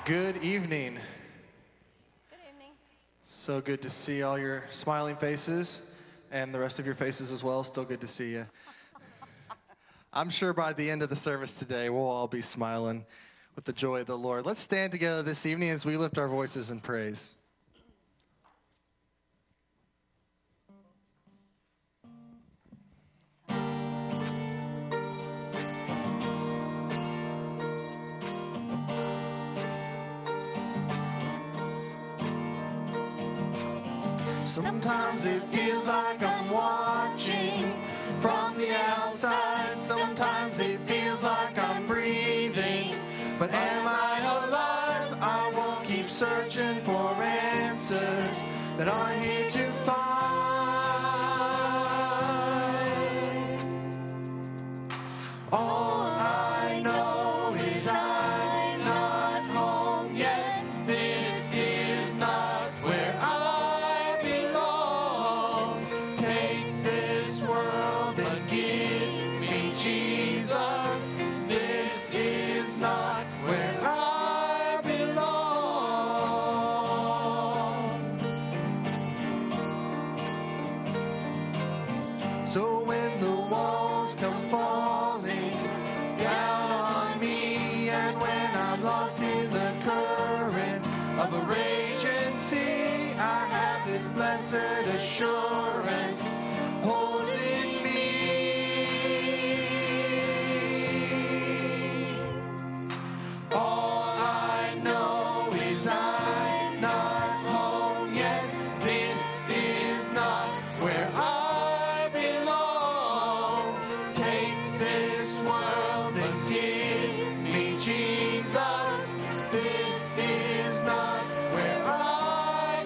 Good evening. Good evening. So good to see all your smiling faces and the rest of your faces as well. Still good to see you. I'm sure by the end of the service today, we'll all be smiling with the joy of the Lord. Let's stand together this evening as we lift our voices in praise. Sometimes it feels like I'm watching from the outside. Sometimes it feels like I'm breathing. But am I alive? I won't keep searching for answers that aren't here to find. All I know is I'm not home yet. This is not where I belong. Take this world and give me Jesus. This is not where I belong. So when the walls come falling down on me, and when I'm lost in the current of a raging sea, I have this blessed assurance holding me. All I know is I'm not home yet. This is not where I belong. Take this world and give me Jesus. This is not where I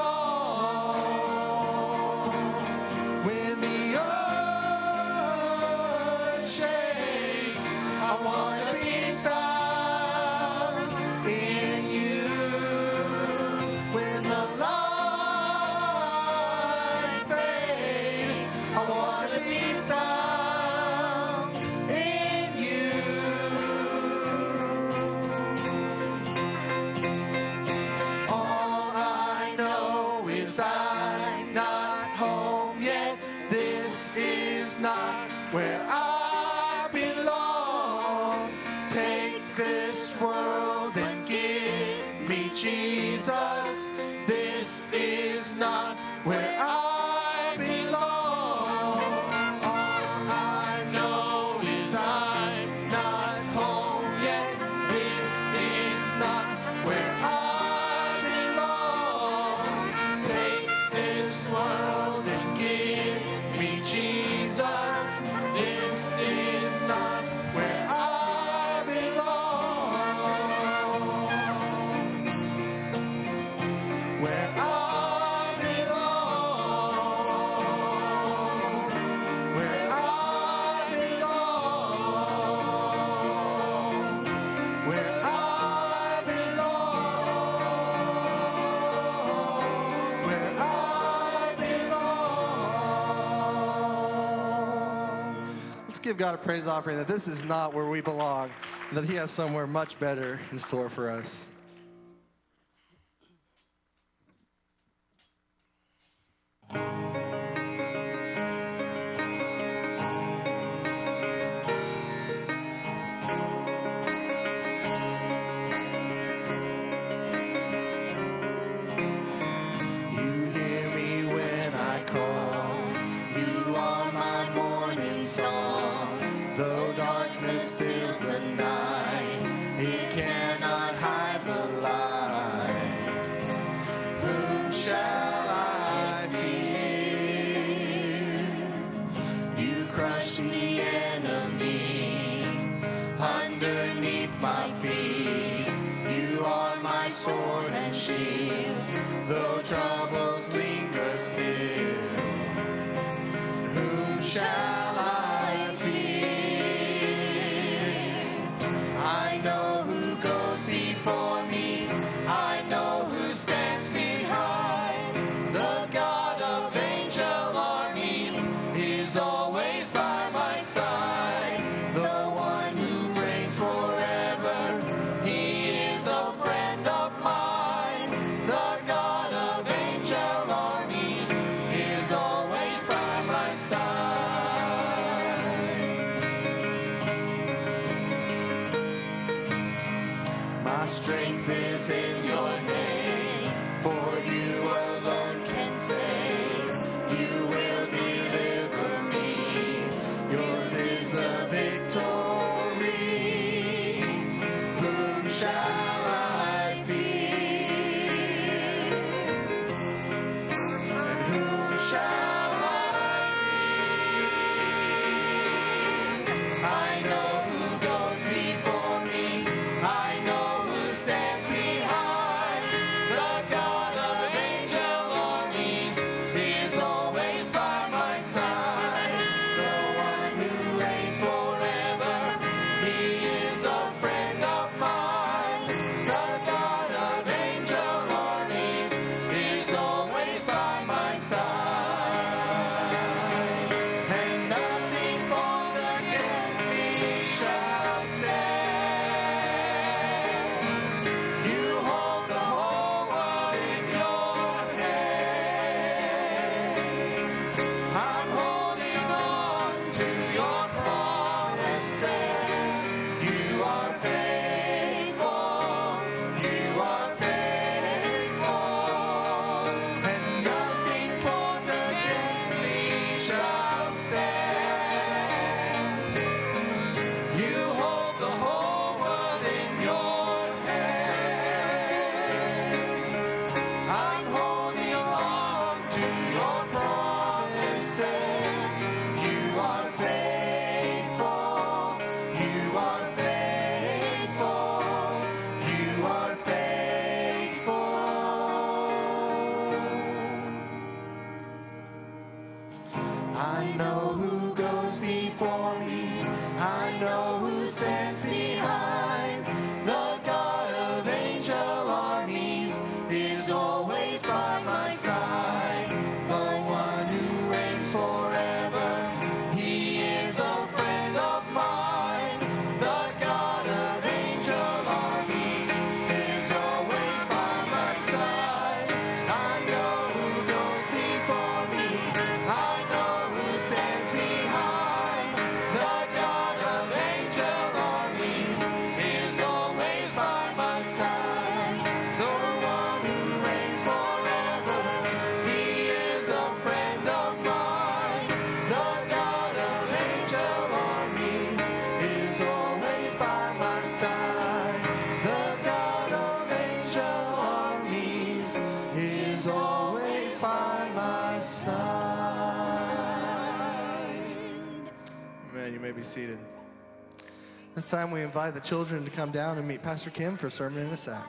belong. When the earth shakes, I want to be found in you. When the lights fade, I want to be found in you. All I know is I'm not home yet. This is not where I belong. Take this world and give me Jesus. This is not where I belong. All I know is I'm not home yet. This is not where I belong. Take this world and give me Jesus. This is not where I belong. Where I belong. Where I belong. Where I belong. Where I belong. Let's give God a praise offering that this is not where we belong, that He has somewhere much better in store for us. You hear me when I call. You are my morning song. Though darkness fills the night, it cannot hide the light. Whom shall I fear? You crush the enemy underneath my feet. You are my sword and shield, though troubles linger still. Whom shall I fear? I know who goes before me. I know who stands behind. The God of angel armies is always by my side. The one who reigns forever, He is a friend be seated. This time we invite the children to come down and meet Pastor Kim for Sermon in a Sack.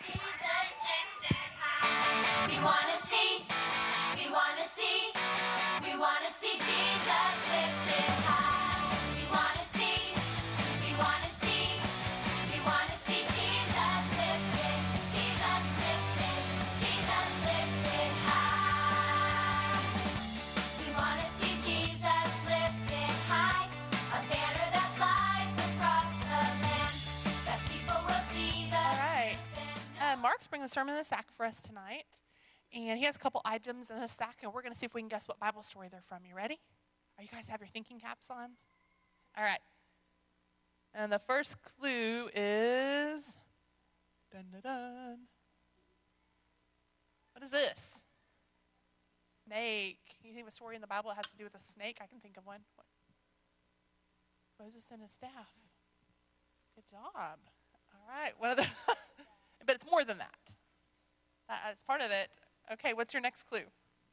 We want to see, we want to see, we want to see Jesus lifted high. We want to see, we want to see, we want to see Jesus lifted, Jesus lifted, Jesus lifted high. We want to see Jesus lifted high, a banner that flies across the land, that people will see the All right. Mark's bringing the Sermon in a Sack for us tonight. And he has a couple items in the stack, and we're going to see if we can guess what Bible story they're from. You ready? Are you guys have your thinking caps on? All right. And the first clue is, dun, dun, dun. What is this? Snake. You think of a story in the Bible that has to do with a snake? I can think of one. Moses and his staff. Good job. All right. One of the, but it's more than that. It's part of it. Okay, what's your next clue?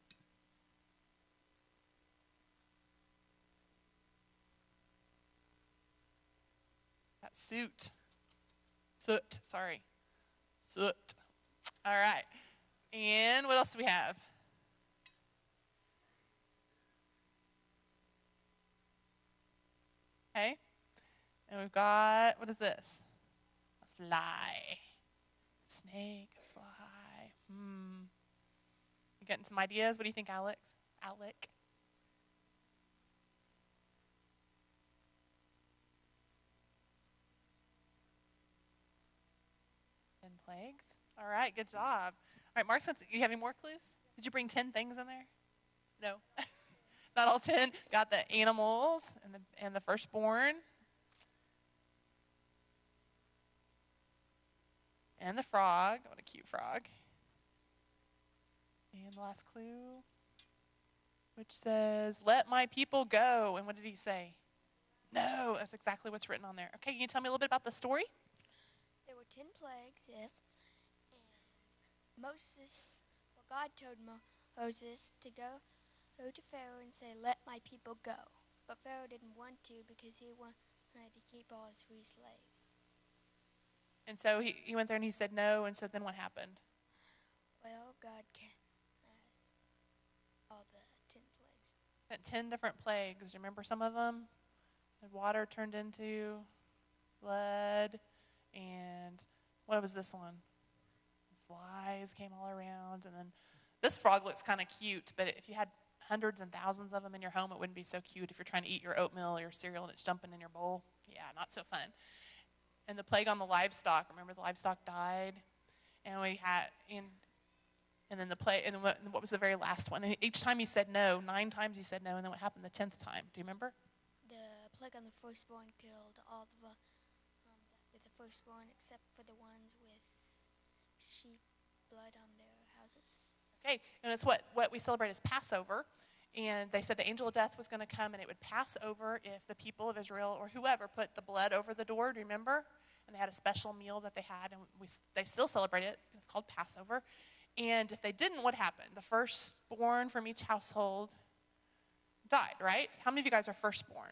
That suit. Soot, sorry. Soot. All right. And what else do we have? Okay. And we've got, what is this? A fly. Snake, fly. You getting some ideas? What do you think, Alex? Alec? And plagues. All right, good job. All right, Mark, you have any more clues? Did you bring 10 things in there? No. Not all 10. Got the animals and the firstborn. And the frog. What a cute frog. And the last clue, which says, let my people go. And what did he say? No, that's exactly what's written on there. Okay, can you tell me a little bit about the story? There were 10 plagues, yes. And God told Moses to go to Pharaoh and say, let my people go. But Pharaoh didn't want to because he wanted to keep all his free slaves. And so he went there and he said no, and so then what happened? Well, God cast all the 10 plagues. Sent 10 different plagues. Do you remember some of them? And water turned into blood, and what was this one? Flies came all around, and then this frog looks kind of cute, but if you had hundreds and thousands of them in your home, it wouldn't be so cute if you're trying to eat your oatmeal or your cereal and it's jumping in your bowl. Yeah, not so fun. And the plague on the livestock. Remember, the livestock died, and we had and then the plague. And then what was the very last one? And each time he said no. 9 times he said no, and then what happened the 10th time? Do you remember? The plague on the firstborn killed all with the firstborn, except for the ones with sheep blood on their houses. Okay, and it's what we celebrate as Passover. And they said the angel of death was going to come and it would pass over if the people of Israel or whoever put the blood over the door, do you remember? And they had a special meal that they had, and they still celebrate it. It's called Passover. And if they didn't, what happened? The firstborn from each household died, right? How many of you guys are firstborn?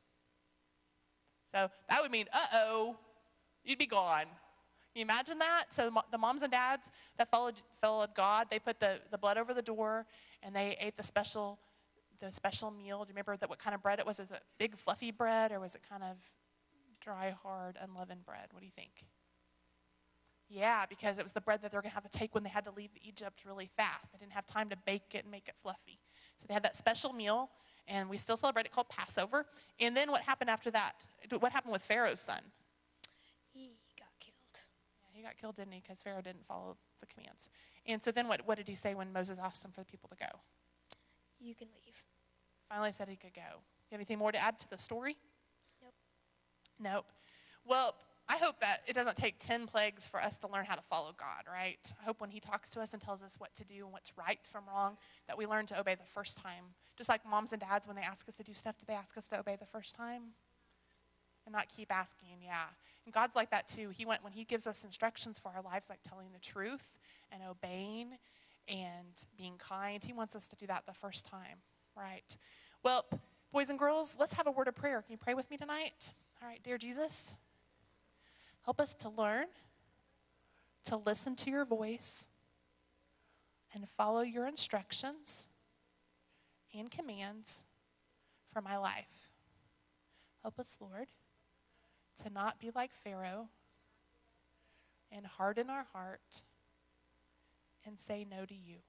So that would mean, you'd be gone. Can you imagine that? So the moms and dads that followed God, they put the blood over the door, and they ate the special meal. Do you remember what kind of bread it was? Is it big fluffy bread, or was it kind of dry, hard, unleavened bread? What do you think? Yeah, because it was the bread that they were going to have to take when they had to leave Egypt really fast. They didn't have time to bake it and make it fluffy. So they had that special meal, and we still celebrate it called Passover. And then what happened after that? What happened with Pharaoh's son? He got killed. Yeah, he got killed, didn't he? Because Pharaoh didn't follow the commands. And so then what did he say when Moses asked him for the people to go? You can leave. Finally said he could go. You have anything more to add to the story? Nope. Well, I hope that it doesn't take 10 plagues for us to learn how to follow God, right? I hope when he talks to us and tells us what to do and what's right from wrong, that we learn to obey the first time. Just like moms and dads, when they ask us to do stuff, do they ask us to obey the first time? And not keep asking, yeah. And God's like that too. When he gives us instructions for our lives, like telling the truth and obeying and being kind, he wants us to do that the first time, right? Well, boys and girls, let's have a word of prayer. Can you pray with me tonight? All right, dear Jesus, help us to learn, to listen to your voice, and follow your instructions and commands for my life. Help us, Lord, to not be like Pharaoh and harden our heart and say no to you.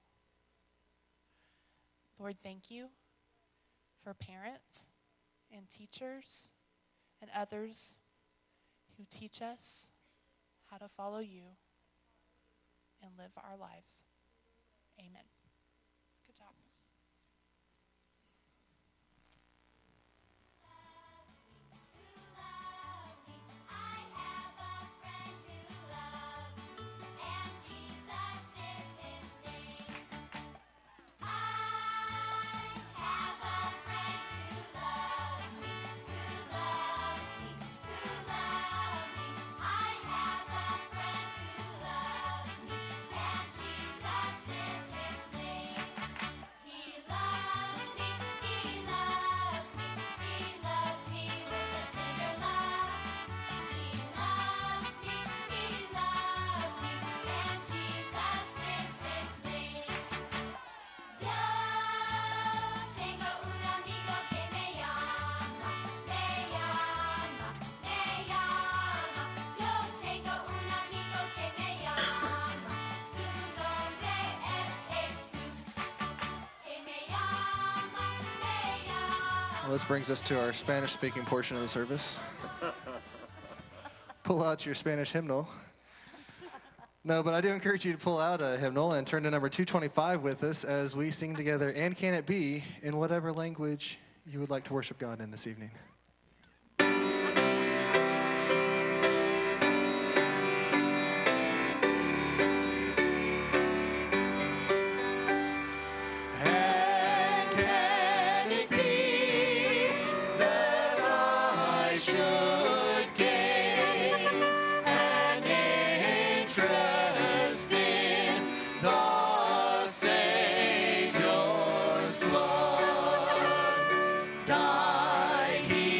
Lord, thank you for parents and teachers and others who teach us how to follow you and live our lives. Amen. Good job. Well, this brings us to our Spanish-speaking portion of the service. Pull out your Spanish hymnal. No, but I do encourage you to pull out a hymnal and turn to number 225 with us as we sing together, And Can It Be, in whatever language you would like to worship God in this evening. He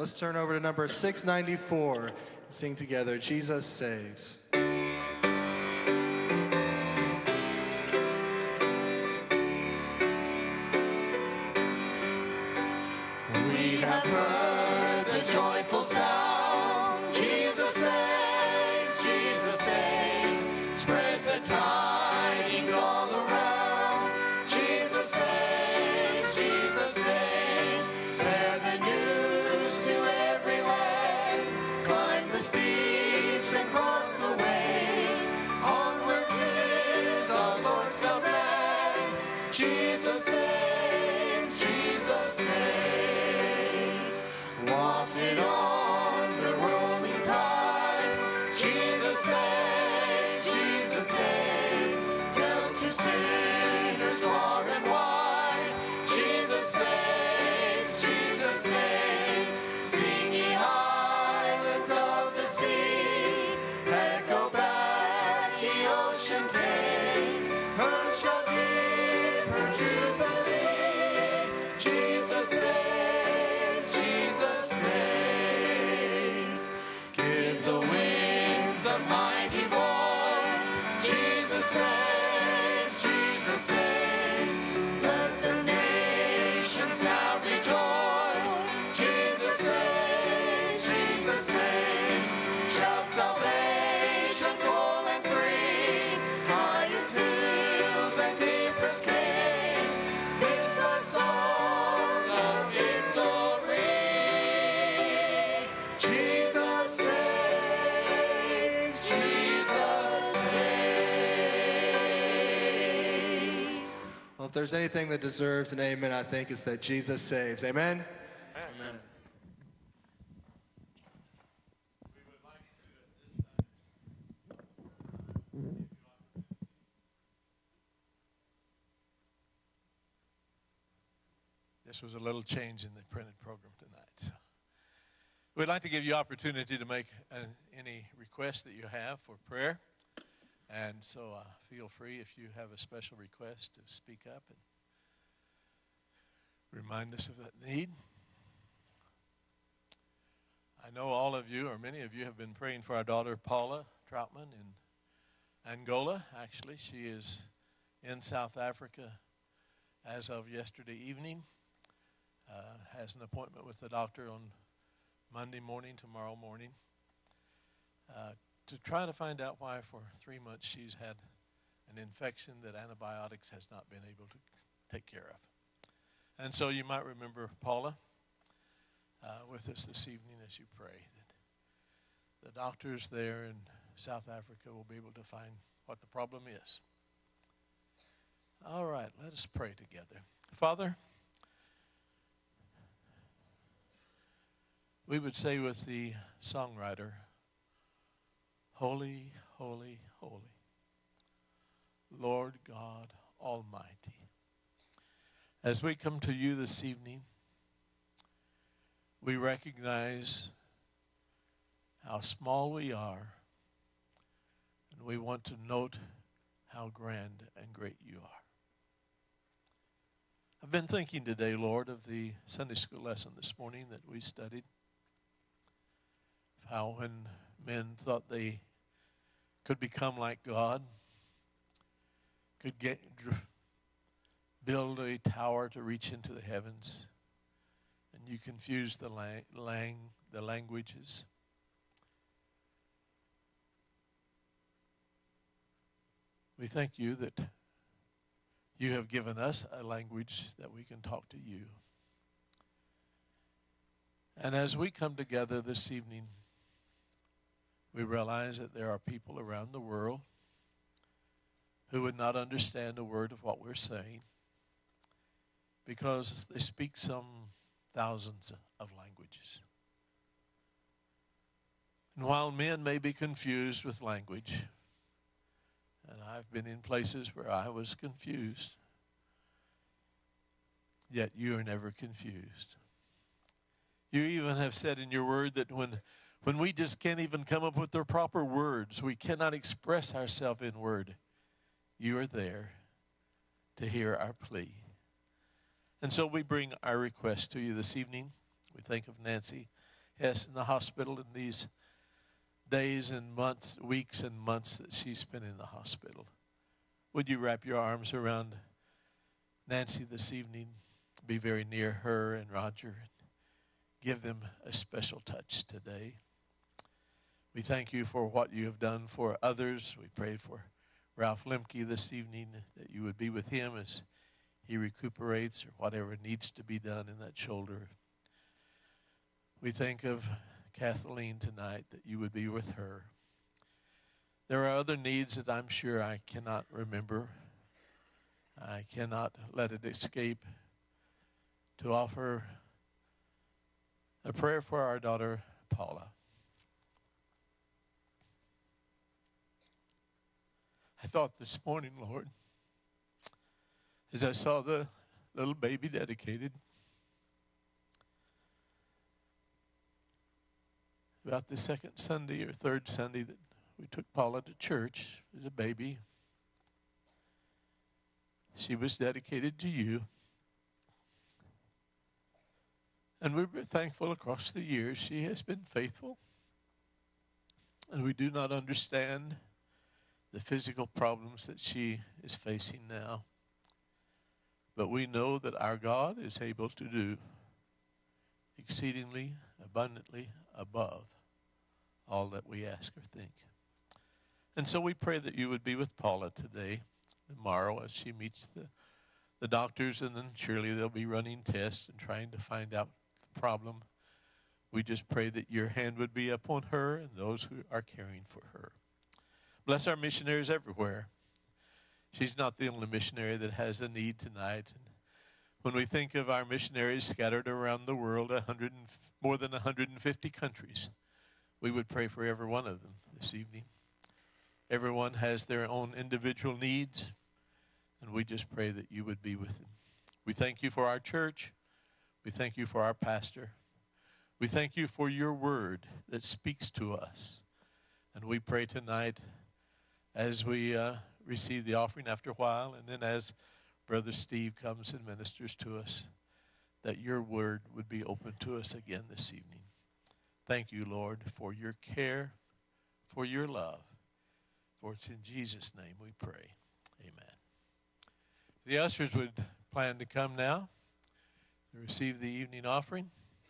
Let's turn over to number 694 and sing together, Jesus Saves. We have heard the joyful sound. Jesus saves, Jesus saves. Spread the tidings all around. Jesus saves, Jesus saves. Bear the news to every land. Climb the steeps and cross the waves. Onward 'tis our Lord's command. Jesus saves, Jesus saves. Wafted on the rolling tide, Jesus saves, Jesus saves. Tell to sinners far and wide, Jesus saves, Jesus saves. Sing ye islands of the sea, echo back ye ocean caves. Earth shall give her jubilee. Jesus saves, Jesus saves. Give the winds a mighty voice. Jesus saves, Jesus saves. Let the nations now rejoice. Jesus saves, Jesus saves. Shout salvation full and free. Highest hills and deepest caves. This our song of victory. Jesus saves, Jesus saves. Well, if there's anything that deserves an amen, I think it's that Jesus saves. Amen? Amen. This was a little change in the printed program tonight. So we'd like to give you opportunity to make any request that you have for prayer. And so feel free if you have a special request to speak up and remind us of that need. I know all of you, or many of you, have been praying for our daughter Paula Troutman in Angola. Actually, she is in South Africa as of yesterday evening. Has an appointment with the doctor on Monday morning, tomorrow morning, to try to find out why for 3 months she's had an infection that antibiotics has not been able to take care of. And so you might remember Paula with us this evening as you pray that the doctors there in South Africa will be able to find what the problem is. All right, let us pray together. Father, we would say with the songwriter, holy, holy, holy, Lord God Almighty. As we come to you this evening, we recognize how small we are, and we want to note how grand and great you are. I've been thinking today, Lord, of the Sunday school lesson this morning that we studied, of how when men thought they could become like God, could build a tower to reach into the heavens, and you confused the languages. We thank you that you have given us a language that we can talk to you. And as we come together this evening, we realize that there are people around the world who would not understand a word of what we're saying because they speak some thousands of languages. And while men may be confused with language, and I've been in places where I was confused, yet you are never confused. You even have said in your word that when we just can't even come up with the proper words, we cannot express ourselves in word, you are there to hear our plea. And so we bring our request to you this evening. We think of Nancy Hess in the hospital in these days and months, weeks and months that she's been in the hospital. Would you wrap your arms around Nancy this evening? Be very near her and Roger and give them a special touch today. We thank you for what you have done for others. We pray for Ralph Lemke this evening, that you would be with him as he recuperates or whatever needs to be done in that shoulder. We think of Kathleen tonight, that you would be with her. There are other needs that I'm sure I cannot remember. I cannot let it escape to offer a prayer for our daughter, Paula. I thought this morning, Lord, as I saw the little baby dedicated, about the second Sunday or third Sunday that we took Paula to church as a baby. She was dedicated to you. And we've been thankful across the years. She has been faithful. And we do not understand the physical problems that she is facing now. But we know that our God is able to do exceedingly abundantly above all that we ask or think. And so we pray that you would be with Paula today, tomorrow, as she meets the doctors, and then surely they'll be running tests and trying to find out the problem. We just pray that your hand would be upon her and those who are caring for her. Bless our missionaries everywhere. She's not the only missionary that has a need tonight. And when we think of our missionaries scattered around the world, more than 150 countries, we would pray for every one of them this evening. Everyone has their own individual needs, and we just pray that you would be with them. We thank you for our church. We thank you for our pastor. We thank you for your word that speaks to us. And we pray tonight as we receive the offering after a while, and then as Brother Steve comes and ministers to us, that your word would be open to us again this evening. Thank you, Lord, for your care, for your love. For it's in Jesus' name we pray. Amen. The ushers would plan to come now to receive the evening offering.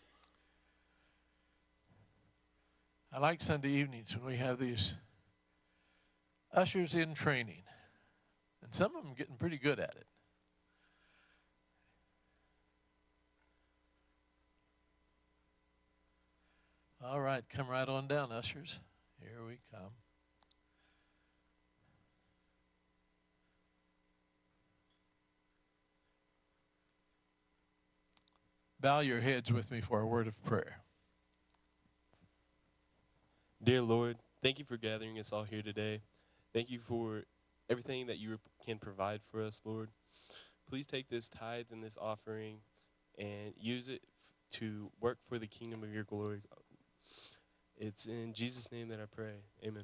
I like Sunday evenings when we have these ushers in training. And some of them getting pretty good at it. All right, come right on down, ushers. Here we come. Bow your heads with me for a word of prayer. Dear Lord, thank you for gathering us all here today. Thank you for everything that you can provide for us, Lord. Please take this tithes and this offering and use it to work for the kingdom of your glory. It's in Jesus' name that I pray. Amen.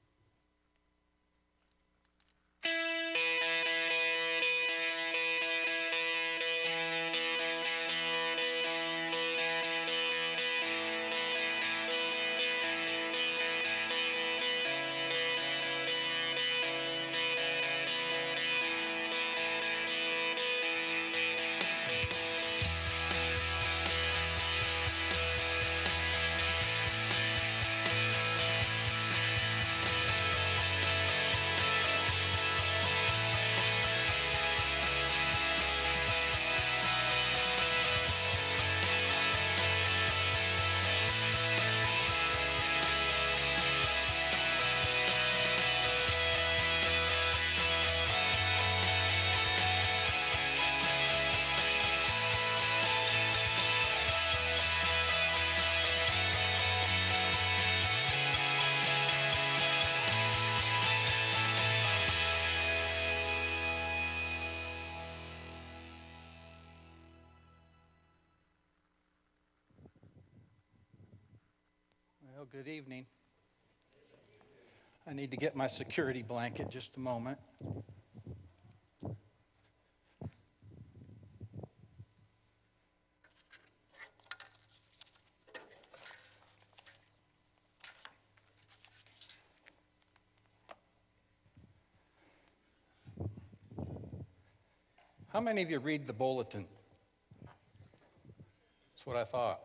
Well, good evening. I need to get my security blanket just a moment. How many of you read the bulletin? That's what I thought.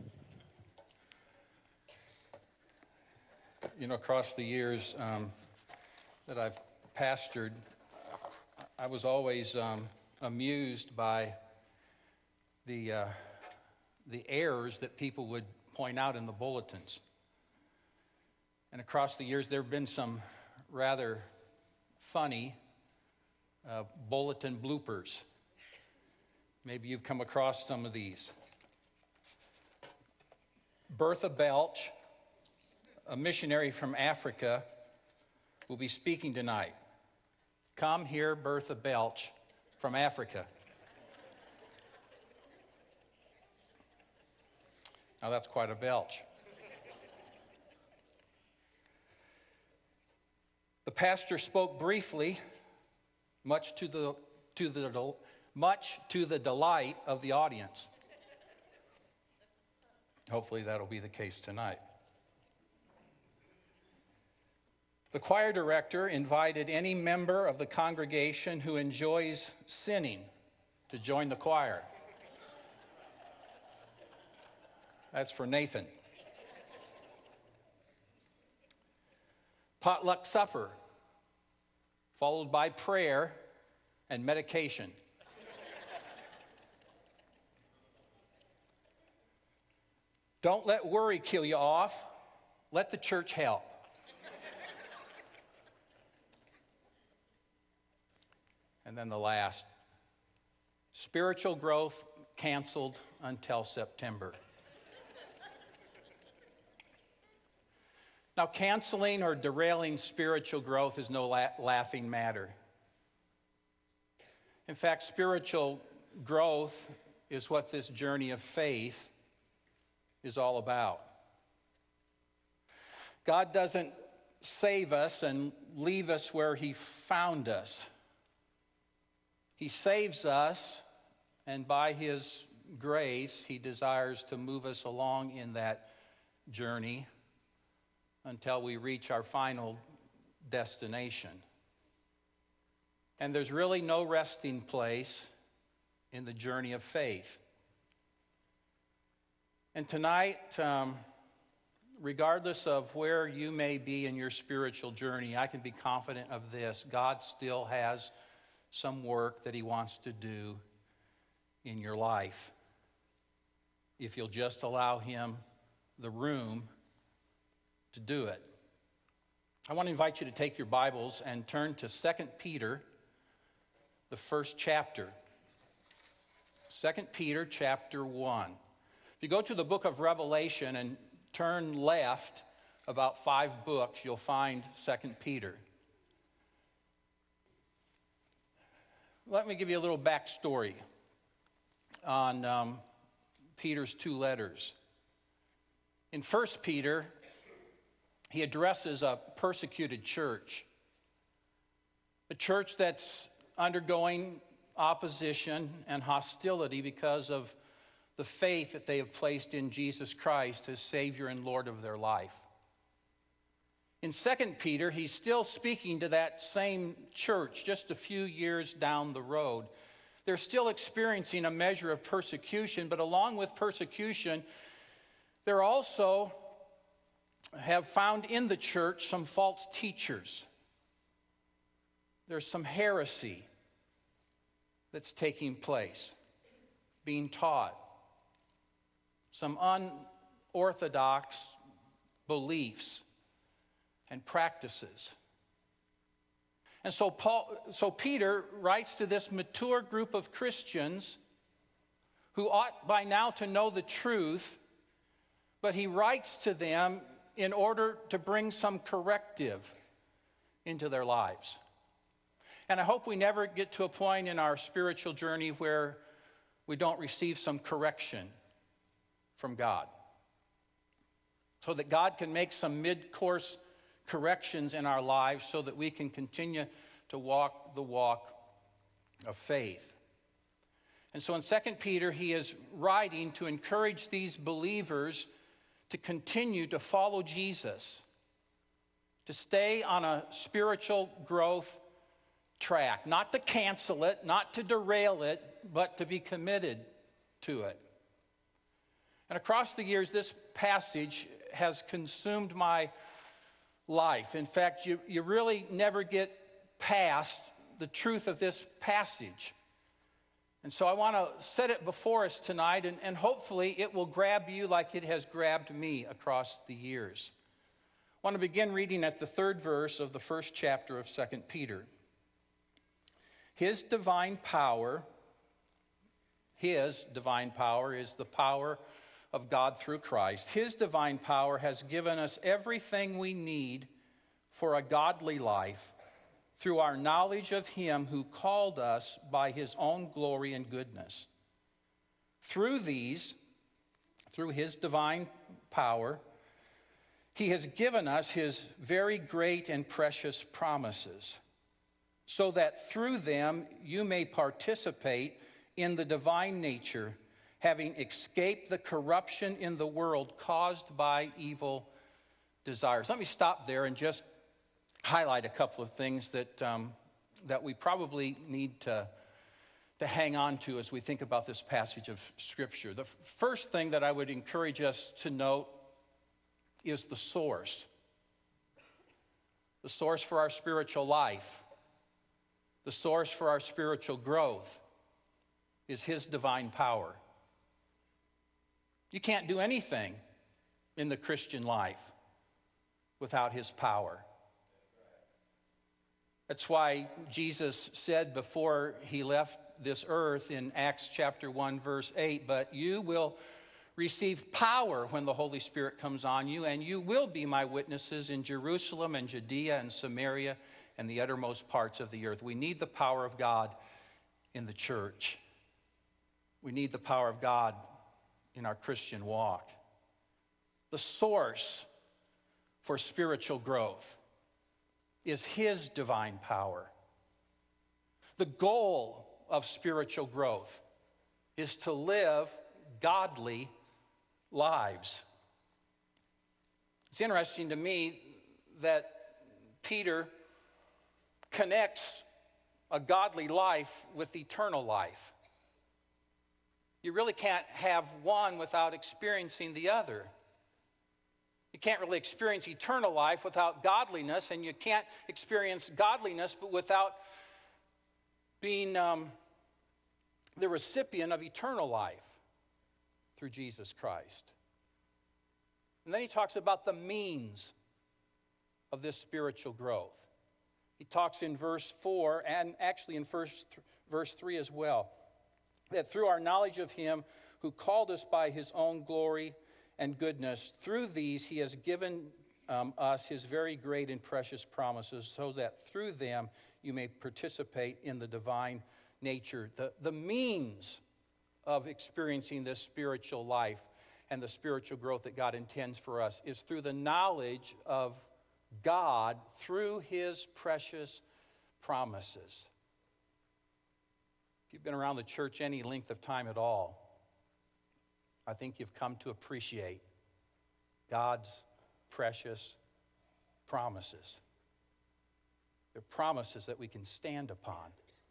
You know, across the years that I've pastored, I was always amused by the errors that people would point out in the bulletins. And across the years, there have been some rather funny bulletin bloopers. Maybe you've come across some of these. Bertha Belch, a missionary from Africa, will be speaking tonight. Come hear Bertha Belch from Africa. Now that's quite a belch. The pastor spoke briefly, much to the delight of the audience. Hopefully that'll be the case tonight. The choir director invited any member of the congregation who enjoys sinning to join the choir. That's for Nathan. Potluck supper, followed by prayer and medication. Don't let worry kill you off. Let the church help. And then the last, spiritual growth canceled until September. Now, canceling or derailing spiritual growth is no laughing matter. In fact, spiritual growth is what this journey of faith is all about. God doesn't save us and leave us where He found us. He saves us, and by His grace, He desires to move us along in that journey until we reach our final destination. And there's really no resting place in the journey of faith. And tonight, regardless of where you may be in your spiritual journey, I can be confident of this: God still has some work that He wants to do in your life, if you'll just allow Him the room to do it. I want to invite you to take your Bibles and turn to 2 Peter, the first chapter. 2 Peter chapter 1. If you go to the book of Revelation and turn left about 5 books, you'll find 2 Peter. Let me give you a little backstory on Peter's 2 letters. In 1 Peter, he addresses a persecuted church, a church that's undergoing opposition and hostility because of the faith that they have placed in Jesus Christ as Savior and Lord of their life. In 2 Peter, he's still speaking to that same church just a few years down the road. They're still experiencing a measure of persecution, but along with persecution, they're also have found in the church some false teachers. There's some heresy that's taking place, being taught. Some unorthodox beliefs and practices. And so Peter writes to this mature group of Christians who ought by now to know the truth, but he writes to them in order to bring some corrective into their lives. And I hope we never get to a point in our spiritual journey where we don't receive some correction from God, so that God can make some mid-course corrections in our lives so that we can continue to walk the walk of faith. And so in 2 Peter, he is writing to encourage these believers to continue to follow Jesus, to stay on a spiritual growth track, not to cancel it, not to derail it, but to be committed to it. And across the years, this passage has consumed my life. In fact, you really never get past the truth of this passage. And so I want to set it before us tonight, and hopefully it will grab you like it has grabbed me across the years. I want to begin reading at the 3rd verse of the 1st chapter of 2 Peter. His divine power is the power of God through Christ. His divine power has given us everything we need for a godly life through our knowledge of Him who called us by His own glory and goodness. Through His divine power, He has given us His very great and precious promises, so that through them you may participate in the divine nature, having escaped the corruption in the world caused by evil desires. Let me stop there and just highlight a couple of things that we probably need to hang on to as we think about this passage of Scripture. The first thing that I would encourage us to note is the source. The source for our spiritual life, the source for our spiritual growth is His divine power. You can't do anything in the Christian life without His power. That's why Jesus said before He left this earth in Acts chapter 1, verse 8, "But you will receive power when the Holy Spirit comes on you, and you will be my witnesses in Jerusalem and Judea and Samaria and the uttermost parts of the earth." We need the power of God in the church. We need the power of God in our Christian walk. The source for spiritual growth is His divine power. The goal of spiritual growth is to live godly lives. It's interesting to me that Peter connects a godly life with eternal life. You really can't have one without experiencing the other. You can't really experience eternal life without godliness, and you can't experience godliness but without being the recipient of eternal life through Jesus Christ. And then he talks about the means of this spiritual growth. He talks in verse 4 and actually in verse 3 as well, that through our knowledge of Him who called us by His own glory and goodness, through these He has given us His very great and precious promises, so that through them you may participate in the divine nature. The means of experiencing this spiritual life and the spiritual growth that God intends for us is through the knowledge of God through His precious promises. If you've been around the church any length of time at all, I think you've come to appreciate God's precious promises. They're promises that we can stand upon.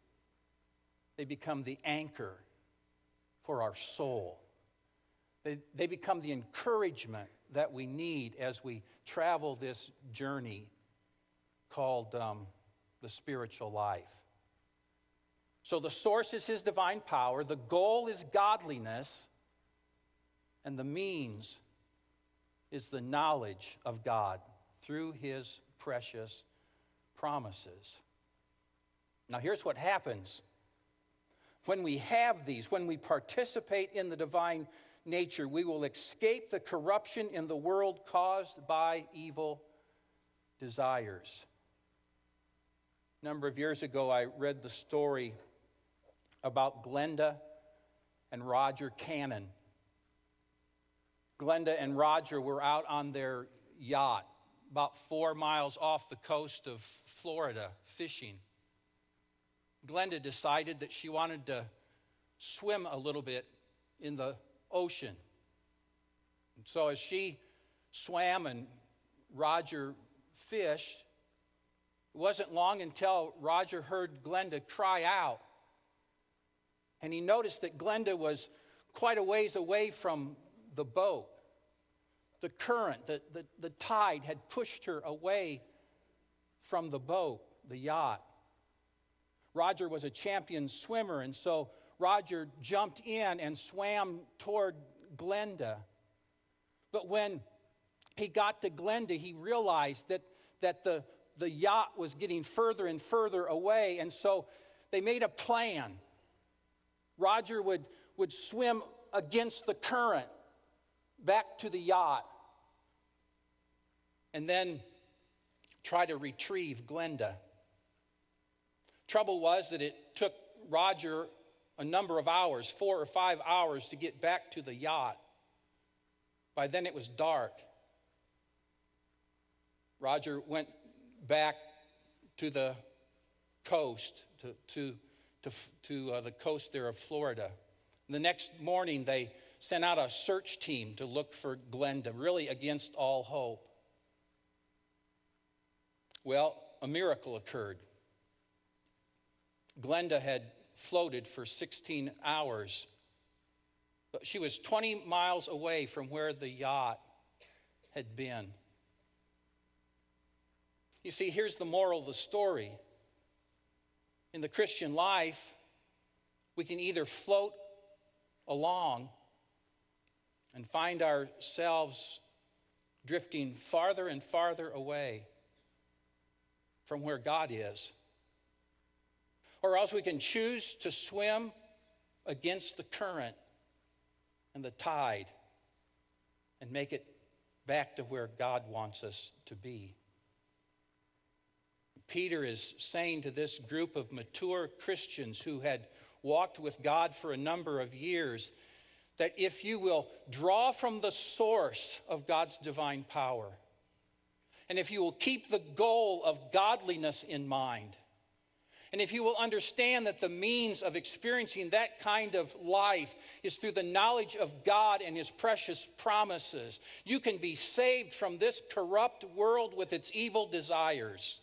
They become the anchor for our soul. They become the encouragement that we need as we travel this journey called the spiritual life. So the source is His divine power, the goal is godliness, and the means is the knowledge of God through His precious promises. Now here's what happens. When we have these, when we participate in the divine nature, we will escape the corruption in the world caused by evil desires. A number of years ago, I read the story about Glenda and Roger Cannon. Glenda and Roger were out on their yacht about 4 miles off the coast of Florida fishing. Glenda decided that she wanted to swim a little bit in the ocean. And so as she swam and Roger fished, It wasn't long until Roger heard Glenda cry out. And he noticed that Glenda was quite a ways away from the boat. The current, the tide had pushed her away from the boat, the yacht. Roger was a champion swimmer, and so Roger jumped in and swam toward Glenda. But when he got to Glenda, he realized that the yacht was getting further and further away, and so they made a plan. Roger would swim against the current back to the yacht and then try to retrieve Glenda. Trouble was that it took Roger a number of hours, 4 or 5 hours, to get back to the yacht. By then it was dark. Roger went back to the coast, to the coast there of Florida. And the next morning they sent out a search team to look for Glenda, really against all hope. Well, a miracle occurred. Glenda had floated for 16 hours, but she was 20 miles away from where the yacht had been. You see, here's the moral of the story. In the Christian life, we can either float along and find ourselves drifting farther and farther away from where God is, or else we can choose to swim against the current and the tide and make it back to where God wants us to be. Peter is saying to this group of mature Christians who had walked with God for a number of years that if you will draw from the source of God's divine power, and if you will keep the goal of godliness in mind, and if you will understand that the means of experiencing that kind of life is through the knowledge of God and His precious promises, you can be saved from this corrupt world with its evil desires.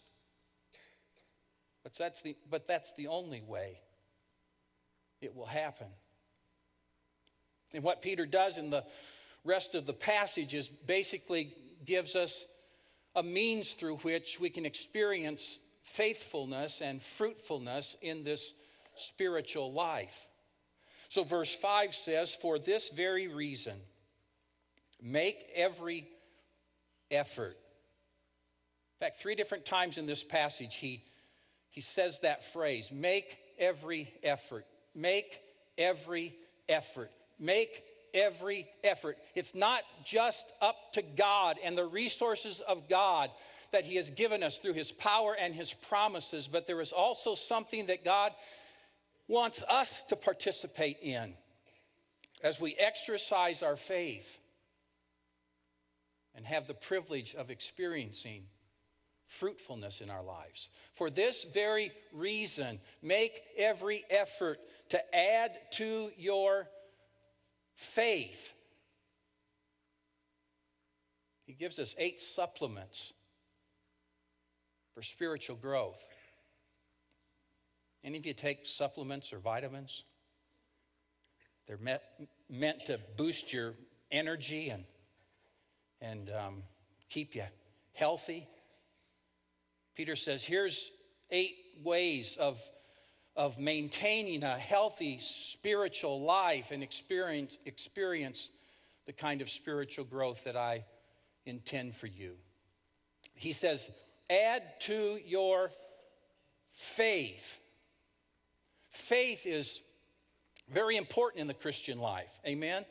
But that's the only way it will happen. And what Peter does in the rest of the passage is basically gives us a means through which we can experience faithfulness and fruitfulness in this spiritual life. So verse 5 says, "For this very reason, make every effort." In fact, 3 different times in this passage, he says that phrase, make every effort. Make every effort. Make every effort. It's not just up to God and the resources of God that He has given us through His power and His promises, but there is also something that God wants us to participate in as we exercise our faith and have the privilege of experiencing fruitfulness in our lives. For this very reason, make every effort to add to your faith. He gives us 8 supplements for spiritual growth. Any of you take supplements or vitamins? They're meant to boost your energy and keep you healthy. Peter says, here's 8 ways of maintaining a healthy spiritual life and experience the kind of spiritual growth that I intend for you. He says, add to your faith. Faith is very important in the Christian life. Amen?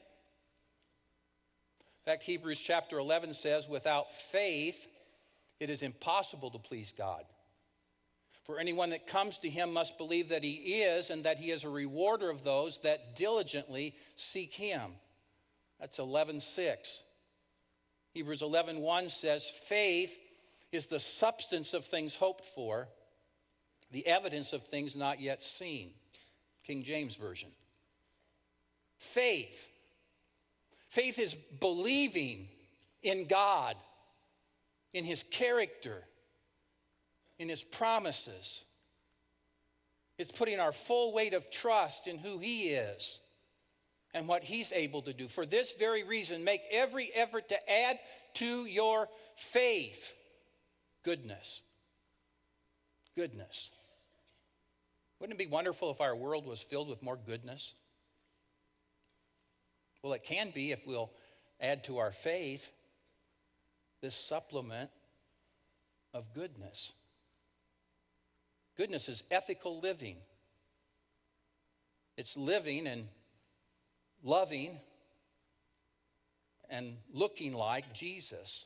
In fact, Hebrews chapter 11 says, without faith, it is impossible to please God. For anyone that comes to Him must believe that He is, and that He is a rewarder of those that diligently seek Him. That's 11:6. Hebrews 11:1 says, faith is the substance of things hoped for, the evidence of things not yet seen. King James Version. Faith. Faith is believing in God, in His character, in His promises. It's putting our full weight of trust in who He is and what He's able to do. For this very reason, make every effort to add to your faith goodness. Goodness. Wouldn't it be wonderful if our world was filled with more goodness? Well, it can be if we'll add to our faith this supplement of goodness. Goodness is ethical living. It's living and loving and looking like Jesus.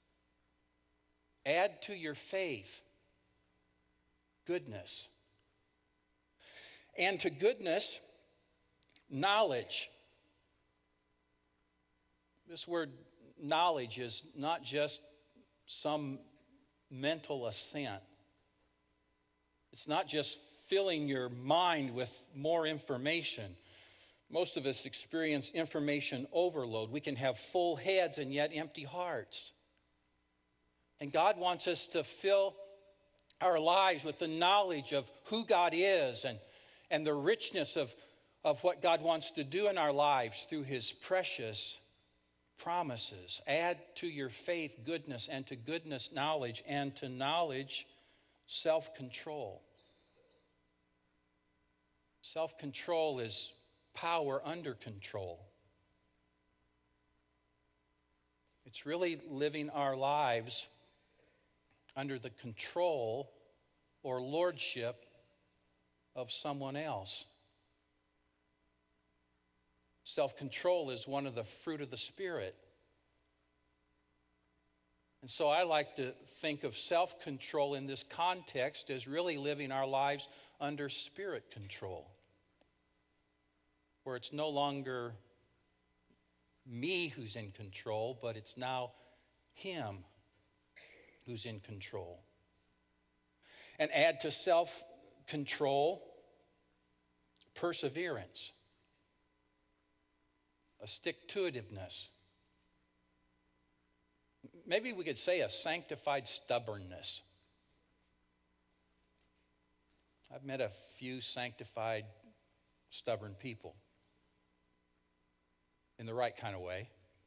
Add to your faith goodness. And to goodness, knowledge. This word knowledge is not just some mental assent. It's not just filling your mind with more information. Most of us experience information overload. We can have full heads and yet empty hearts. And God wants us to fill our lives with the knowledge of who God is and the richness of what God wants to do in our lives through His precious promises. Add to your faith goodness, and to goodness knowledge, and to knowledge self-control. Self-control is power under control. It's really living our lives under the control or lordship of someone else. Self-control is one of the fruit of the Spirit. And so I like to think of self-control in this context as really living our lives under Spirit control, where it's no longer me who's in control, but it's now Him who's in control. And add to self-control perseverance, a stick-to-itiveness. Maybe we could say a sanctified stubbornness. I've met a few sanctified, stubborn people in the right kind of way.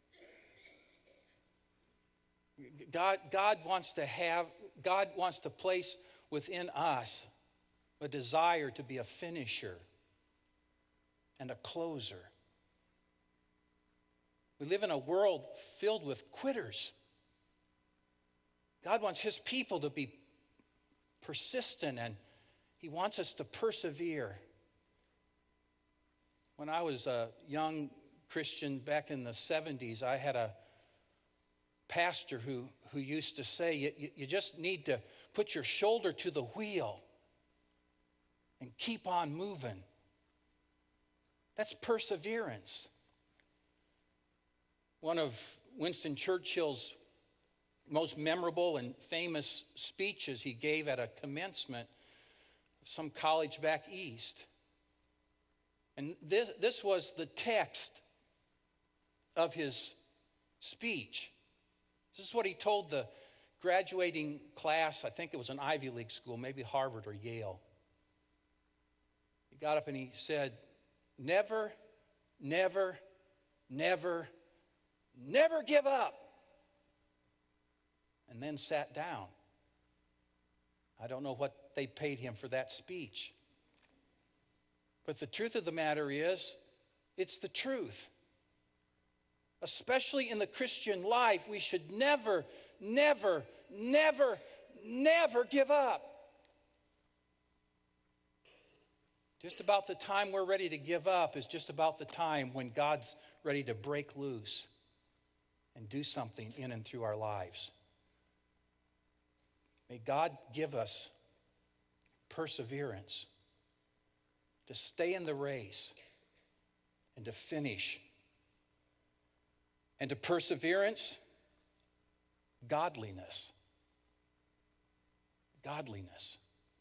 God wants to place within us a desire to be a finisher and a closer. We live in a world filled with quitters. God wants His people to be persistent, and He wants us to persevere. When I was a young Christian back in the 70s, I had a pastor who used to say, you just need to put your shoulder to the wheel and keep on moving. That's perseverance. One of Winston Churchill's most memorable and famous speeches he gave at a commencement of some college back east. And this was the text of his speech. This is what he told the graduating class. I think it was an Ivy League school, maybe Harvard or Yale. He got up and he said, never, never, never, never give up. And then sat down. I don't know what they paid him for that speech. But the truth of the matter is, it's the truth. Especially in the Christian life, we should never, never, never, never give up. Just about the time we're ready to give up is just about the time when God's ready to break loose and do something in and through our lives. May God give us perseverance to stay in the race and to finish. And to perseverance, godliness. Godliness.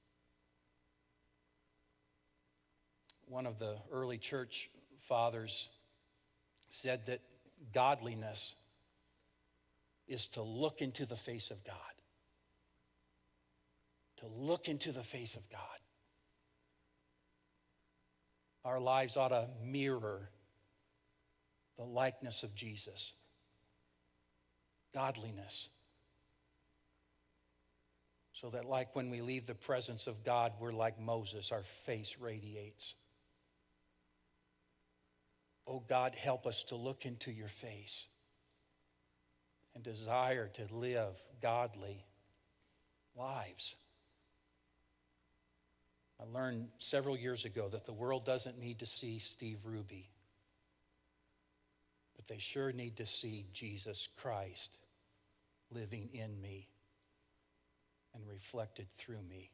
One of the early church fathers said that godliness is to look into the face of God. to look into the face of God. Our lives ought to mirror the likeness of Jesus. Godliness. So that like when we leave the presence of God, we're like Moses, our face radiates. Oh God, help us to look into your face and desire to live godly lives. I learned several years ago that the world doesn't need to see Steve Ruby, but they sure need to see Jesus Christ living in me and reflected through me.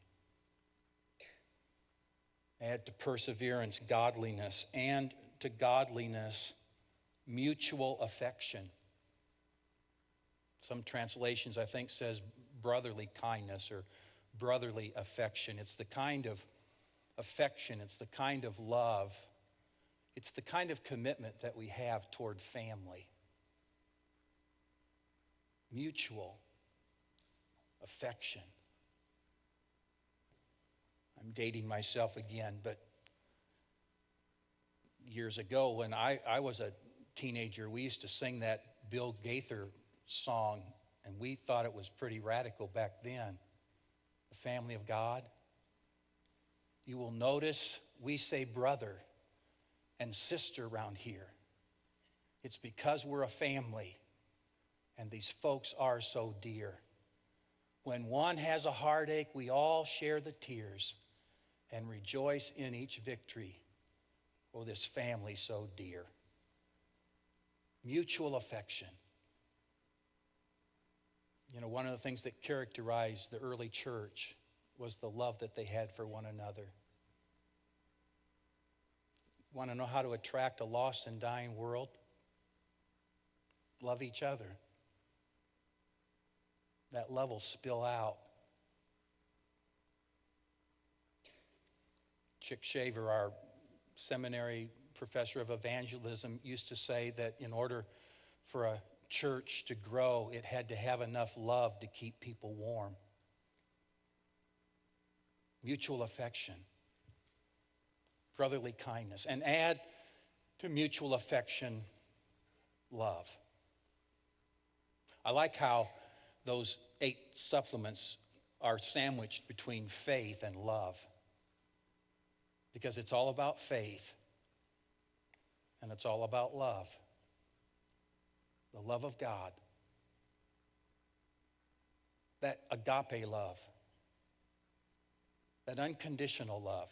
Add to perseverance godliness, and to godliness mutual affection. Some translations, I think, says brotherly kindness or brotherly affection. It's the kind of affection, it's the kind of love, it's the kind of commitment that we have toward family. Mutual affection. I'm dating myself again, but years ago when I was a teenager, we used to sing that Bill Gaither song, and we thought it was pretty radical back then. The family of God. You will notice we say brother and sister around here. It's because we're a family, and these folks are so dear. When one has a heartache, we all share the tears and rejoice in each victory. Oh, this family so dear. Mutual affection. You know, one of the things that characterized the early church was the love that they had for one another. Want to know how to attract a lost and dying world? Love each other. That love will spill out. Chick Shaver, our seminary professor of evangelism, used to say that in order for a church to grow, it had to have enough love to keep people warm. Mutual affection, brotherly kindness, and add to mutual affection love. I like how those 8 supplements are sandwiched between faith and love, because it's all about faith and it's all about love. The love of God. That agape love. That unconditional love.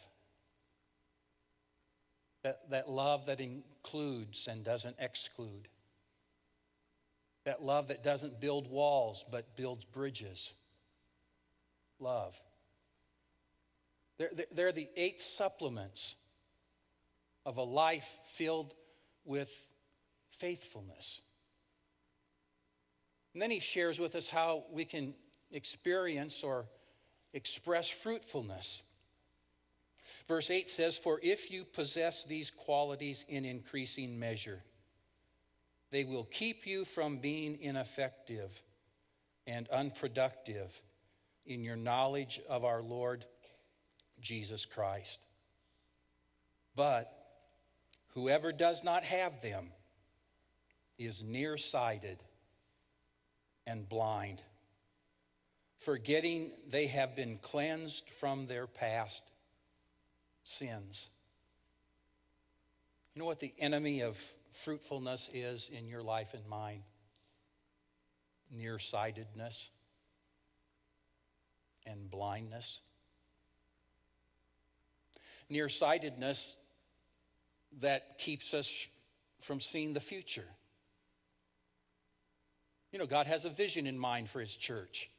That love that includes and doesn't exclude. That love that doesn't build walls but builds bridges. Love. They're the 8 supplements of a life filled with faithfulness. And then he shares with us how we can experience or express fruitfulness. Verse 8 says, "For if you possess these qualities in increasing measure, they will keep you from being ineffective and unproductive in your knowledge of our Lord Jesus Christ. But whoever does not have them is nearsighted and blind, forgetting they have been cleansed from their past sins." You know what the enemy of fruitfulness is in your life and mine? Nearsightedness and blindness. Nearsightedness that keeps us from seeing the future. You know, God has a vision in mind for his church.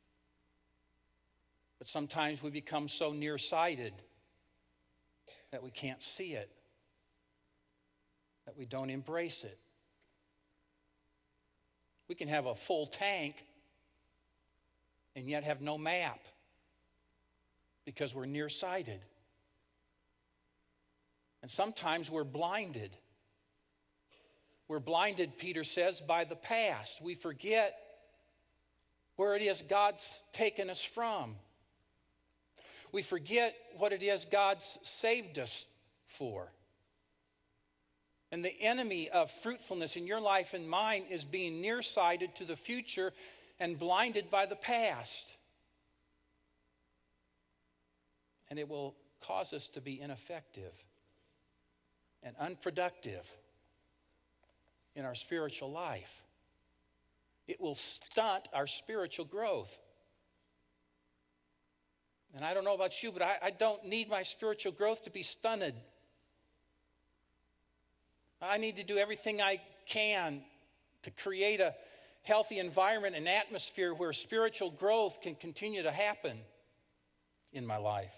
But sometimes we become so nearsighted that we can't see it, that we don't embrace it. We can have a full tank and yet have no map because we're nearsighted. And sometimes we're blinded. We're blinded, Peter says, by the past. We forget where it is God's taken us from. We forget what it is God's saved us for. And the enemy of fruitfulness in your life and mine is being nearsighted to the future and blinded by the past. And it will cause us to be ineffective and unproductive in our spiritual life. It will stunt our spiritual growth. And I don't know about you, but I don't need my spiritual growth to be stunted. I need to do everything I can to create a healthy environment and atmosphere where spiritual growth can continue to happen in my life.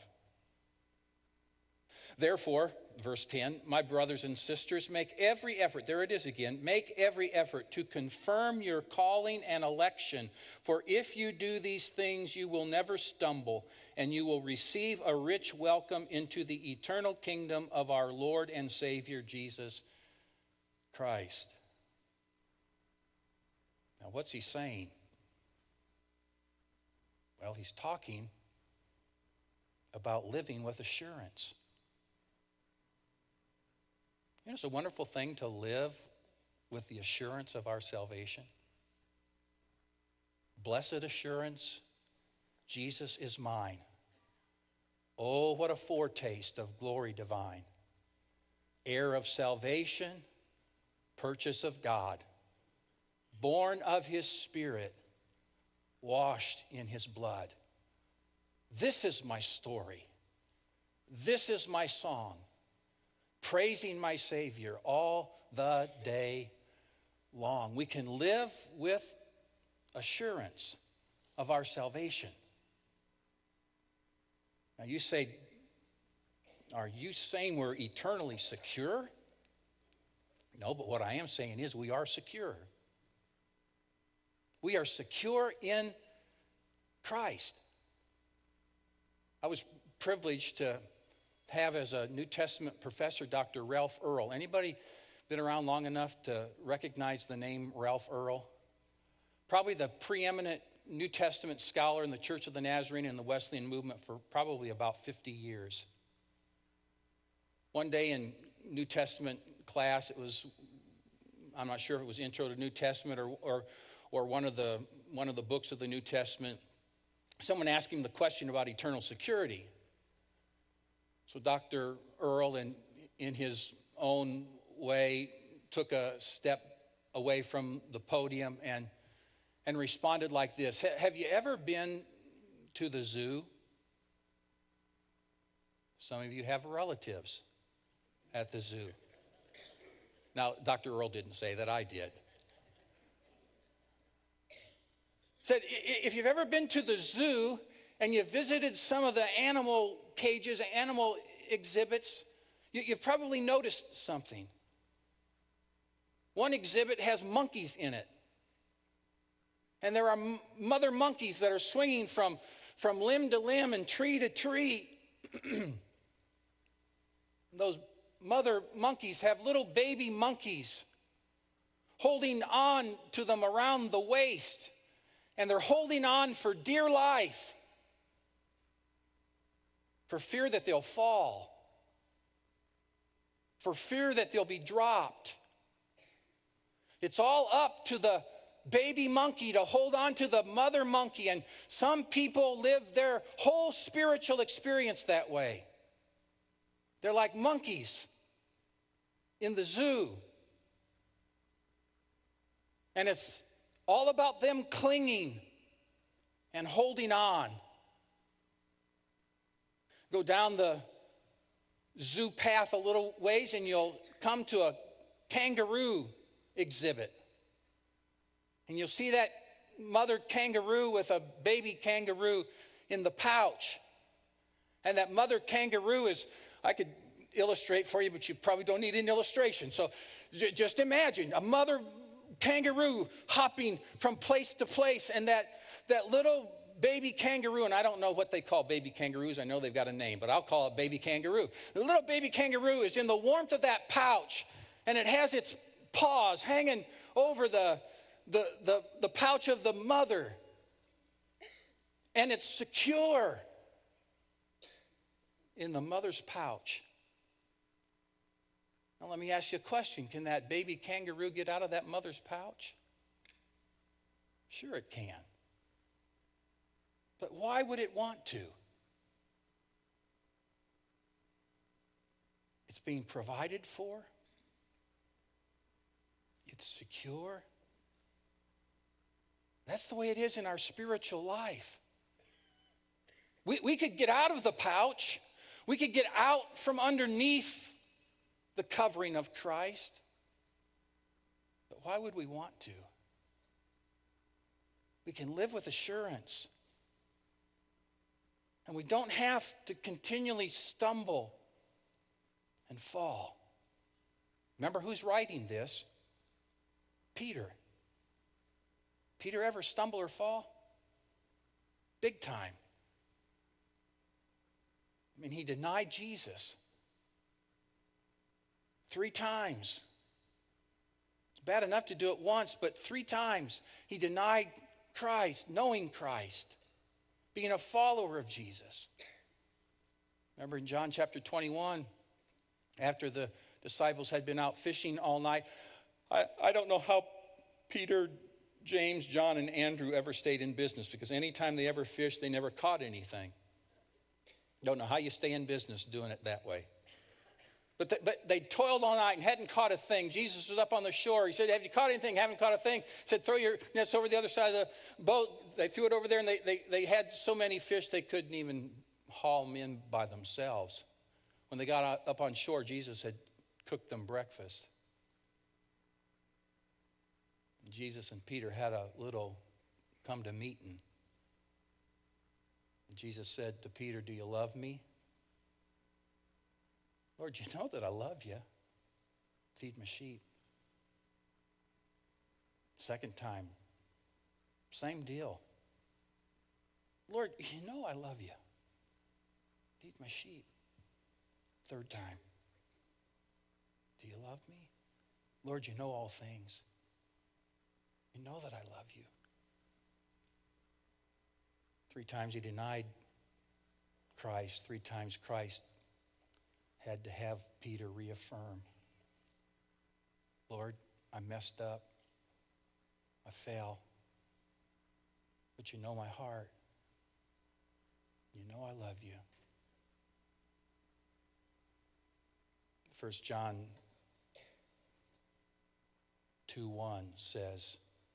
Therefore, verse 10, my brothers and sisters, make every effort, there it is again, make every effort to confirm your calling and election. For if you do these things, you will never stumble, and you will receive a rich welcome into the eternal kingdom of our Lord and Savior, Jesus Christ. Now, what's he saying? Well, he's talking about living with assurance. You know, it's a wonderful thing to live with the assurance of our salvation. Blessed assurance, Jesus is mine. Oh, what a foretaste of glory divine. Heir of salvation, purchase of God, born of his Spirit, washed in his blood. This is my story. This is my song, praising my Savior all the day long. We can live with assurance of our salvation. Now you say, are you saying we're eternally secure? No, but what I am saying is we are secure. We are secure in Christ. I was privileged to have as a New Testament professor Dr. Ralph Earl. Anybody been around long enough to recognize the name Ralph Earl? Probably the preeminent New Testament scholar in the Church of the Nazarene and the Wesleyan movement for probably about 50 years. One day in New Testament class, it was, I'm not sure if it was Intro to New Testament or one of the books of the New Testament, someone asked him the question about eternal security. So Dr. Earl, in his own way, took a step away from the podium and responded like this. Have you ever been to the zoo? Some of you have relatives at the zoo. Now, Dr. Earl didn't say that, I did. Said, if you've ever been to the zoo and you visited some of the animal cages, animal exhibits, you've probably noticed something. One exhibit has monkeys in it. And there are mother monkeys that are swinging from limb to limb and tree to tree. Those mother monkeys have little baby monkeys holding on to them around the waist. And they're holding on for dear life, for fear that they'll fall, for fear that they'll be dropped. It's all up to the baby monkey to hold on to the mother monkey, and some people live their whole spiritual experience that way. They're like monkeys in the zoo. And it's all about them clinging and holding on. Go down the zoo path a little ways and you'll come to a kangaroo exhibit. And you'll see that mother kangaroo with a baby kangaroo in the pouch. And that mother kangaroo is, I could illustrate for you, but you probably don't need an illustration. So just imagine a mother kangaroo hopping from place to place, and that little baby kangaroo, and I don't know what they call baby kangaroos. I know they've got a name, but I'll call it baby kangaroo. The little baby kangaroo is in the warmth of that pouch, and it has its paws hanging over the pouch of the mother, and it's secure. in the mother's pouch. Now let me ask you a question. Can that baby kangaroo get out of that mother's pouch? Sure it can. But why would it want to? It's being provided for. It's secure. That's the way it is in our spiritual life. We could get out of the pouch. We could get out from underneath the covering of Christ. But why would we want to? We can live with assurance. And we don't have to continually stumble and fall. Remember who's writing this? Peter. Peter ever stumble or fall? Big time. I mean, he denied Jesus 3 times. It's bad enough to do it once, but 3 times he denied Christ, knowing Christ, being a follower of Jesus. Remember in John chapter 21, after the disciples had been out fishing all night, I don't know how Peter, James, John, and Andrew ever stayed in business, because anytime they ever fished, they never caught anything. Don't know how you stay in business doing it that way. But they toiled all night and hadn't caught a thing. Jesus was up on the shore. He said, have you caught anything? Haven't caught a thing. He said, throw your nets over the other side of the boat. They threw it over there, and they had so many fish they couldn't even haul them in by themselves. When they got up on shore, Jesus had cooked them breakfast. Jesus and Peter had a little come to meeting. Jesus said to Peter, do you love me? Lord, you know that I love you. Feed my sheep. Second time, same deal. Lord, you know I love you. Feed my sheep. Third time, do you love me? Lord, you know all things. You know that I love you. 3 times he denied Christ. 3 times Christ had to have Peter reaffirm, Lord, I messed up. I fell. But you know my heart. You know I love you. 1 John 2:1 says,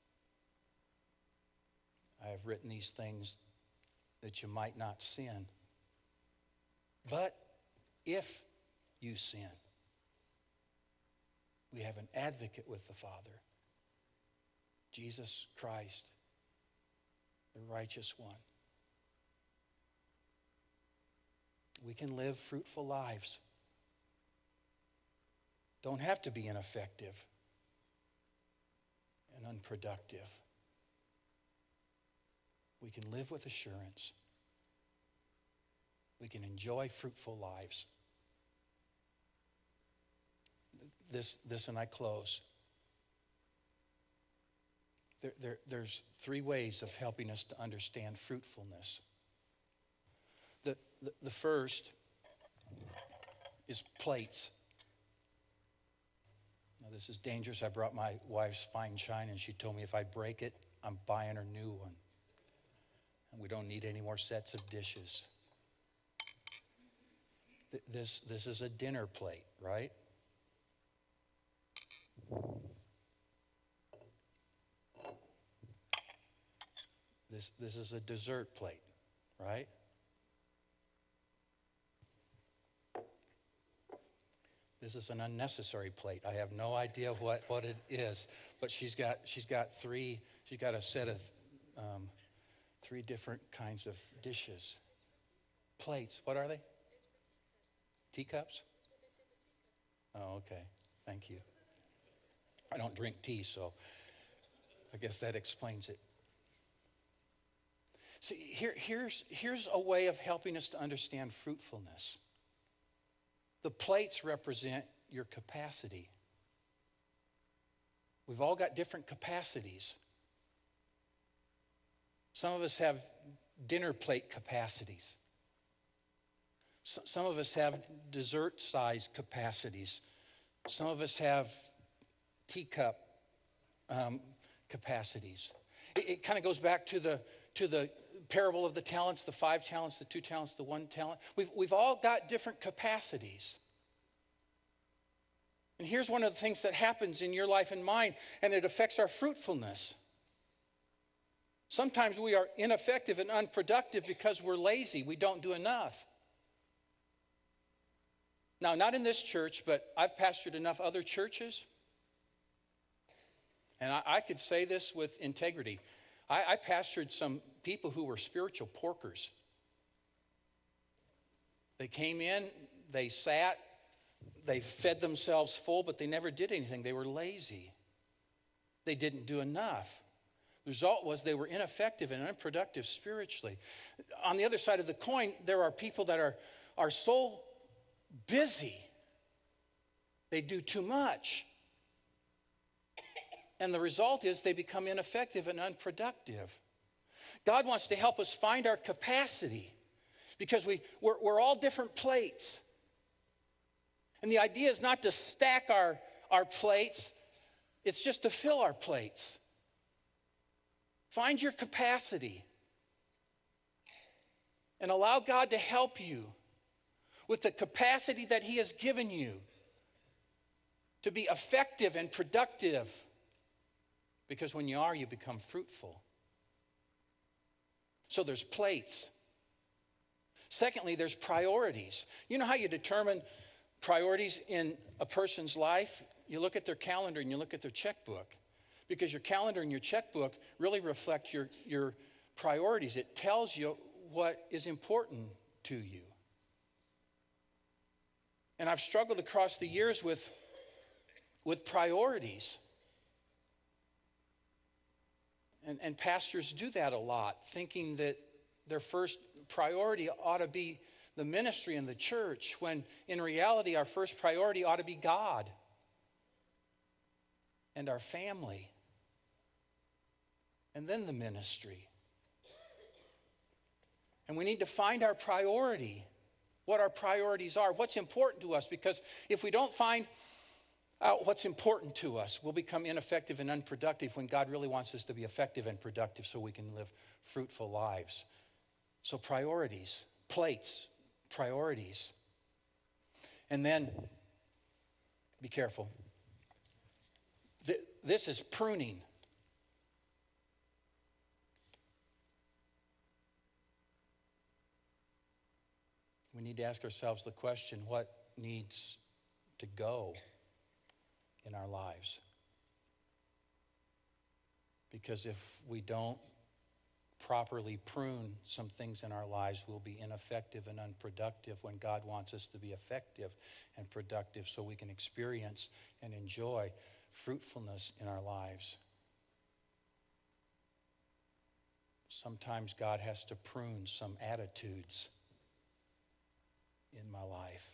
I have written these things that you might not sin. But if you sin, we have an advocate with the Father, Jesus Christ, the righteous one. We can live fruitful lives. Don't have to be ineffective and unproductive. We can live with assurance. We can enjoy fruitful lives. This and I close. There's 3 ways of helping us to understand fruitfulness. The first is plates. Now this is dangerous. I brought my wife's fine china, and she told me if I break it, I'm buying her a new one. And we don't need any more sets of dishes. This is a dinner plate, right? This is a dessert plate, right? This is an unnecessary plate. I have no idea what it is, but she's got a set of 3 different kinds of dishes. Plates. What are they? Teacups? Oh, okay. Thank you. I don't drink tea, so I guess that explains it. See, here's a way of helping us to understand fruitfulness. The plates represent your capacity. We've all got different capacities. Some of us have dinner plate capacities. Some of us have dessert-sized capacities. Some of us have teacup capacities. It kind of goes back to the parable of the talents, the 5 talents, the 2 talents, the 1 talent. We've all got different capacities. And here's one of the things that happens in your life and mine, and it affects our fruitfulness. Sometimes we are ineffective and unproductive because we're lazy. We don't do enough. Now, not in this church, but I've pastored enough other churches. And I could say this with integrity. I pastored some people who were spiritual porkers. They came in, they sat, they fed themselves full, but they never did anything. They were lazy. They didn't do enough. The result was they were ineffective and unproductive spiritually. On the other side of the coin, there are people that are so busy. They do too much. And the result is they become ineffective and unproductive. God wants to help us find our capacity because we're all different plates. And the idea is not to stack our plates, it's just to fill our plates. Find your capacity and allow God to help you with the capacity that He has given you to be effective and productive. Because when you are, you become fruitful. So there's plates. Secondly, there's priorities. You know how you determine priorities in a person's life? You look at their calendar and you look at their checkbook. Because your calendar and your checkbook really reflect your priorities. It tells you what is important to you. And I've struggled across the years with priorities. And pastors do that a lot, thinking that their first priority ought to be the ministry and the church, when in reality our first priority ought to be God and our family, and then the ministry. And we need to find our priority, what our priorities are, what's important to us, because if we don't find out what's important to us, we'll become ineffective and unproductive when God really wants us to be effective and productive so we can live fruitful lives. So priorities, plates, priorities. And then, be careful. This is pruning. We need to ask ourselves the question, what needs to go in our lives? Because if we don't properly prune some things in our lives, we'll be ineffective and unproductive when God wants us to be effective and productive so we can experience and enjoy fruitfulness in our lives. Sometimes God has to prune some attitudes in my life.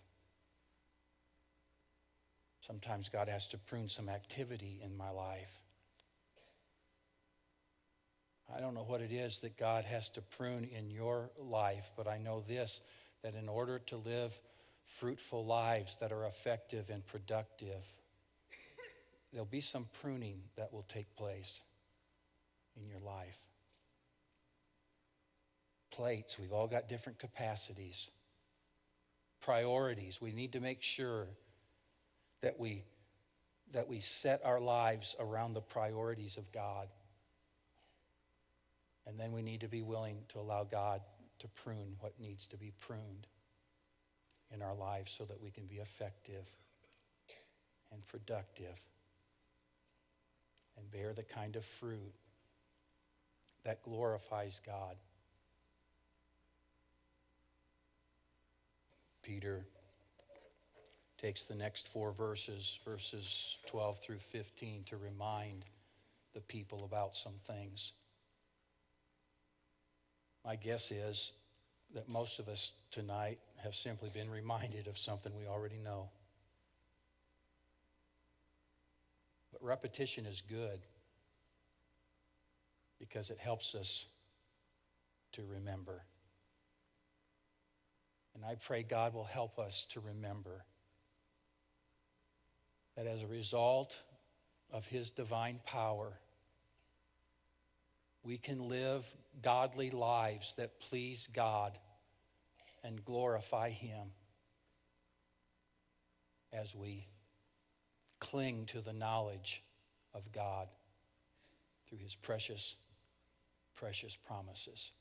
Sometimes God has to prune some activity in my life. I don't know what it is that God has to prune in your life, but I know this, that in order to live fruitful lives that are effective and productive, there'll be some pruning that will take place in your life. Plates, we've all got different capacities. Priorities, we need to make sure that we set our lives around the priorities of God. And then we need to be willing to allow God to prune what needs to be pruned in our lives so that we can be effective and productive and bear the kind of fruit that glorifies God. Peter takes the next 4 verses 12 through 15, to remind the people about some things. My guess is that most of us tonight have simply been reminded of something we already know. But repetition is good because it helps us to remember. And I pray God will help us to remember that as a result of his divine power, we can live godly lives that please God and glorify him as we cling to the knowledge of God through his precious, precious promises.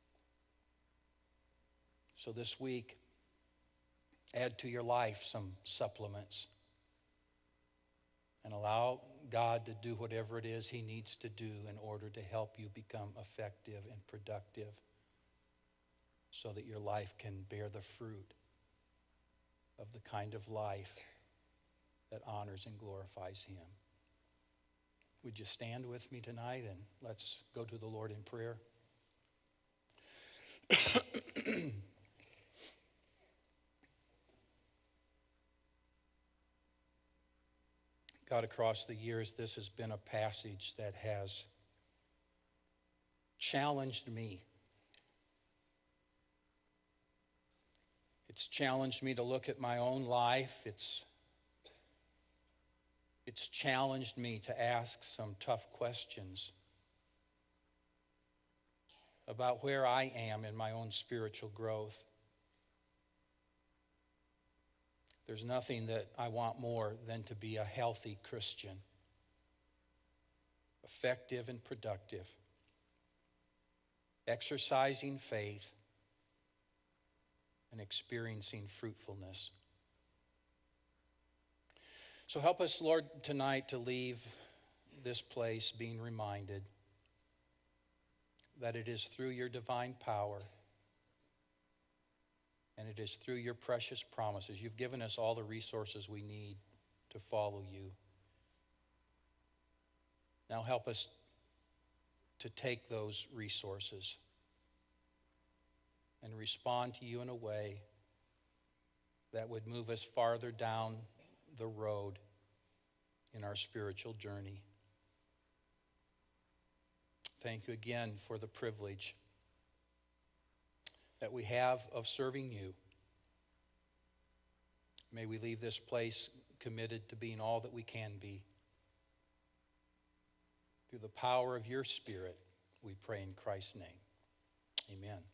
So this week, add to your life some supplements and allow God to do whatever it is he needs to do in order to help you become effective and productive so that your life can bear the fruit of the kind of life that honors and glorifies him. Would you stand with me tonight and let's go to the Lord in prayer? God, across the years, this has been a passage that has challenged me. It's challenged me to look at my own life. It's challenged me to ask some tough questions about where I am in my own spiritual growth. There's nothing that I want more than to be a healthy Christian, effective and productive, exercising faith and experiencing fruitfulness. So help us, Lord, tonight to leave this place being reminded that it is through your divine power and it is through your precious promises. You've given us all the resources we need to follow you. Now help us to take those resources and respond to you in a way that would move us farther down the road in our spiritual journey. Thank you again for the privilege that we have of serving you. May we leave this place committed to being all that we can be. Through the power of your Spirit, we pray in Christ's name. Amen.